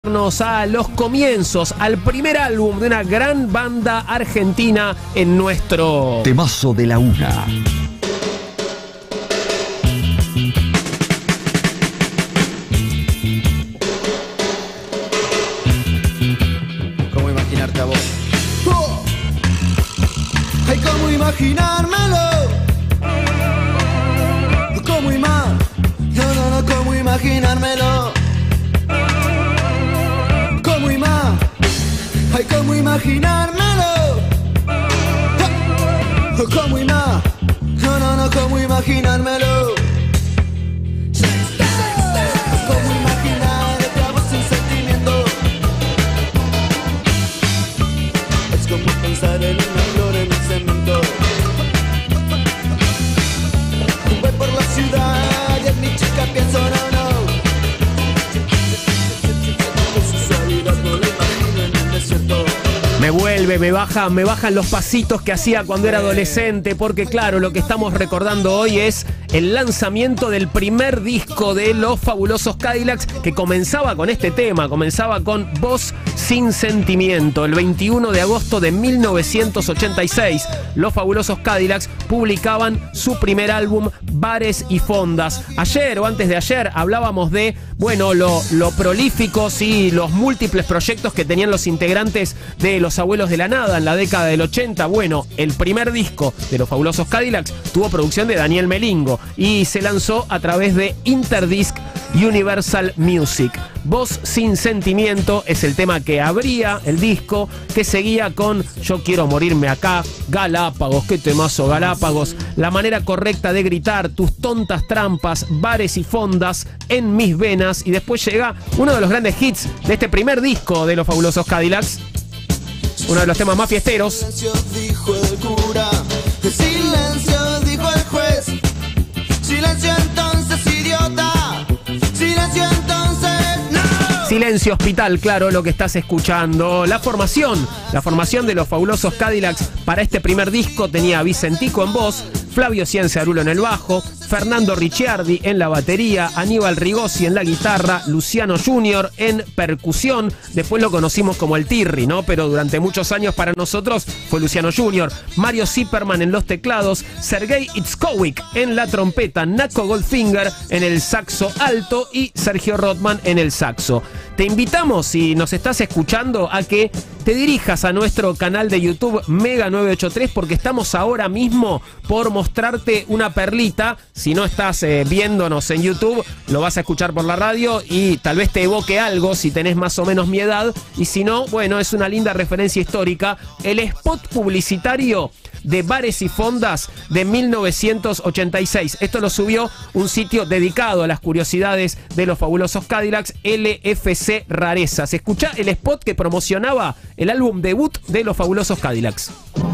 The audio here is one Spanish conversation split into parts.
A los comienzos, al primer álbum de una gran banda argentina en nuestro temazo de la una. ¿Cómo imaginarte a vos? Ay, cómo imaginármelo. ¿Cómo cómo imaginármelo. Ay, cómo imaginármelo. ¿Cómo cómo imaginármelo. ¿Cómo imaginarte a vos sin sentimiento? Es como pensar en una flor en un cemento. Voy por la ciudad y en mi chica pienso no. Me bajan los pasitos que hacía cuando era adolescente, porque claro, lo que estamos recordando hoy es el lanzamiento del primer disco de Los Fabulosos Cadillacs, que comenzaba con este tema, comenzaba con Voz Sin Sentimiento. El 21 de agosto de 1986, Los Fabulosos Cadillacs publicaban su primer álbum, Bares y Fondas. Ayer o antes de ayer hablábamos de, bueno, lo prolíficos y los múltiples proyectos que tenían los integrantes de Los Abuelos de la Nada en la década del 80. Bueno, el primer disco de Los Fabulosos Cadillacs tuvo producción de Daniel Melingo y se lanzó a través de Interdisc Universal Music. Voz Sin Sentimiento es el tema que abría el disco, que seguía con Yo Quiero Morirme Acá, Galápagos, qué temazo Galápagos, La Manera Correcta de Gritar, Tus Tontas Trampas, Bares y Fondas, En Mis Venas, y después llega uno de los grandes hits de este primer disco de Los Fabulosos Cadillacs, uno de los temas más fiesteros. Silencio, dijo el cura. Silencio, dijo el juez. Silencio entonces, idiota. Silencio entonces, no. Silencio Hospital, claro, lo que estás escuchando. La formación de Los Fabulosos Cadillacs para este primer disco tenía a Vicentico en voz, Flavio Ciencearulo en el bajo, Fernando Ricciardi en la batería, Aníbal Rigosi en la guitarra, Luciano Junior en percusión. Después lo conocimos como el Tirri, ¿no? Pero durante muchos años para nosotros fue Luciano Junior. Mario Zipperman en los teclados, Sergei Itzkovic en la trompeta, Naco Goldfinger en el saxo alto y Sergio Rothman en el saxo. Te invitamos, si nos estás escuchando, a que te dirijas a nuestro canal de YouTube Mega 983, porque estamos ahora mismo por mostrarte una perlita. Si no estás viéndonos en YouTube, lo vas a escuchar por la radio y tal vez te evoque algo si tenés más o menos mi edad. Y si no, bueno, es una linda referencia histórica. El spot publicitario de Bares y Fondas de 1986. Esto lo subió un sitio dedicado a las curiosidades de Los Fabulosos Cadillacs, LFC Rarezas. Escuchá el spot que promocionaba el álbum debut de Los Fabulosos Cadillacs.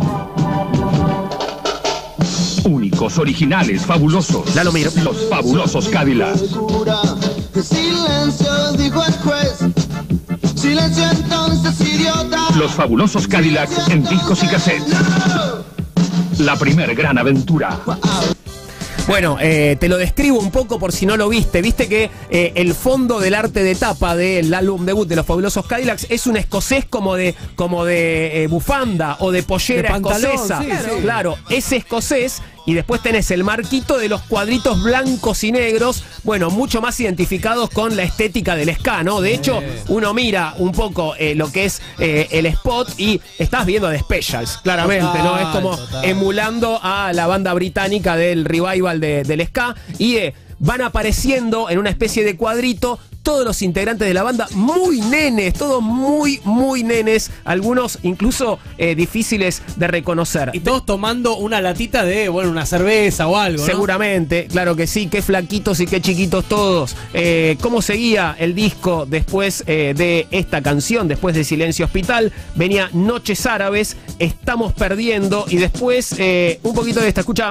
Únicos, originales, fabulosos. Lalo Mir. Los Fabulosos Cadillacs. Silencio, dijo el juez. Silencio entonces, idiota. Los Fabulosos Cadillacs en discos y cassettes. La primer gran aventura. Bueno, te lo describo un poco por si no lo viste. Viste que el fondo del arte de tapa del álbum debut de Los Fabulosos Cadillacs es un escocés como de bufanda o de pollera de pantalón, escocesa. Sí, claro, es escocés. Y después tenés el marquito de los cuadritos blancos y negros, bueno, mucho más identificados con la estética del ska, ¿no? De hecho, uno mira un poco lo que es el spot y estás viendo The Specials, claramente, ¿no? Es como emulando a la banda británica del revival del ska y van apareciendo en una especie de cuadrito todos los integrantes de la banda, muy nenes, todos muy nenes, algunos incluso difíciles de reconocer. Y todos tomando una latita de, bueno, una cerveza o algo, ¿no? Seguramente, claro que sí, qué flaquitos y qué chiquitos todos. ¿Cómo seguía el disco después de esta canción, después de Silencio Hospital? Venía Noches Árabes, Estamos Perdiendo y después un poquito de esta, escucha.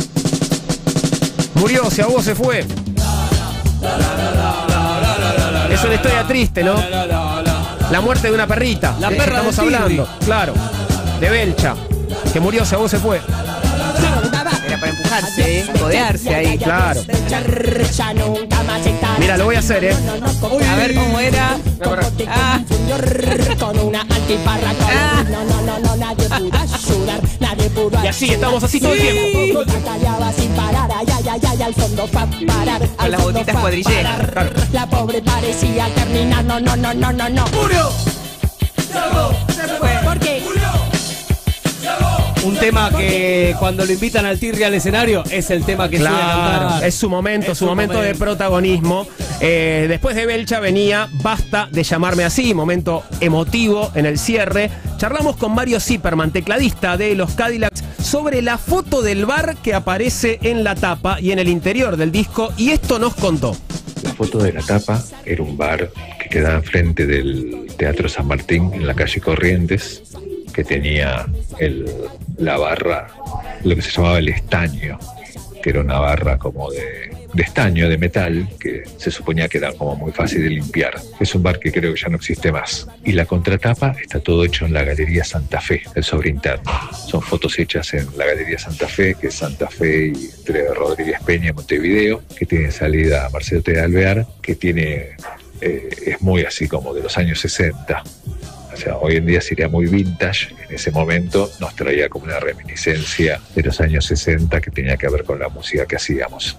Murió, se ahogó, se fue. Es una historia triste, ¿no? La muerte de una perrita. La perra estamos hablando, claro. De Belcha, que murió, se ahogó, se fue. Era para empujar. relajarse, codearse ahí. Claro. Mira, lo voy a hacer, ¿eh? A ver cómo era. Ah. Y así, estamos así todo el tiempo. Con las botitas cuadrilleras. Claro. La pobre parecía terminar, no. ¡Murió! ¿Por qué? Un tema que cuando lo invitan al Tirri al escenario es el tema que suele Claro, cantar. es su momento, su momento de protagonismo. Después de Belcha venía Basta de llamarme así, momento emotivo en el cierre. Charlamos con Mario Zipperman, tecladista de los Cadillacs, sobre la foto del bar que aparece en la tapa y en el interior del disco, y esto nos contó. La foto de la tapa era un bar que quedaba enfrente del Teatro San Martín, en la calle Corrientes, que tenía la barra, lo que se llamaba el estaño, que era una barra como de estaño, de metal, que se suponía que era como muy fácil de limpiar. Es un bar que creo que ya no existe más. Y la contratapa está todo hecho en la Galería Santa Fe, el sobreinterno. Son fotos hechas en la Galería Santa Fe, que es Santa Fe y entre Rodríguez Peña y Montevideo, que tiene salida a Marcelo T. de Alvear, que tiene, es muy así como de los años 60. O sea, hoy en día sería muy vintage. En ese momento nos traía como una reminiscencia de los años 60 que tenía que ver con la música que hacíamos.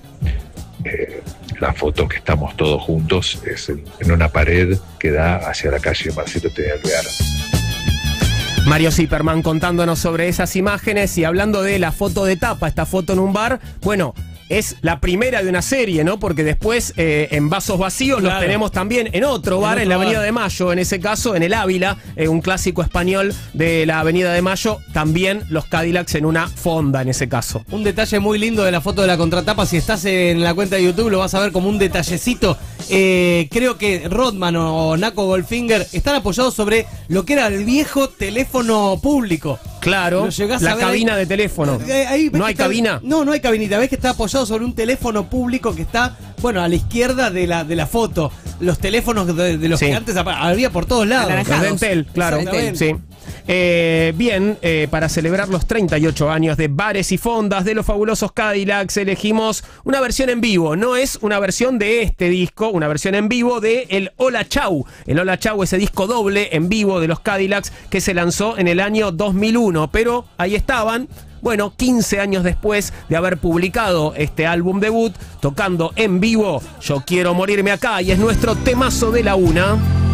La foto que estamos todos juntos es en una pared que da hacia la calle Marcelo T. de Alvear. Mario Zipperman contándonos sobre esas imágenes y hablando de la foto de tapa, esta foto en un bar. Bueno, es la primera de una serie, ¿no? Porque después en Vasos Vacíos los tenemos también en otro bar, en la Avenida de Mayo, en ese caso, en el Ávila, un clásico español de la Avenida de Mayo, también los Cadillacs en una fonda en ese caso. Un detalle muy lindo de la foto de la contratapa, si estás en la cuenta de YouTube lo vas a ver como un detallecito. Creo que Rodman o Naco Goldfinger están apoyados sobre lo que era el viejo teléfono público. Claro, la cabina ahí, de teléfono. Ahí ¿No hay cabina? No hay cabinita. Ves que está apoyado sobre un teléfono público que está, bueno, a la izquierda de la foto. Los teléfonos de los que antes había por todos lados. Los de Entel, claro. Sí. Bien, para celebrar los 38 años de bares y fondas de los fabulosos Cadillacs, elegimos una versión en vivo. No es una versión de este disco, una versión en vivo de el Hola Chau. El Hola Chau, ese disco doble en vivo de los Cadillacs que se lanzó en el año 2001. Pero ahí estaban, bueno, 15 años después de haber publicado este álbum debut, tocando en vivo Yo Quiero Morirme Acá, y es nuestro temazo de la una.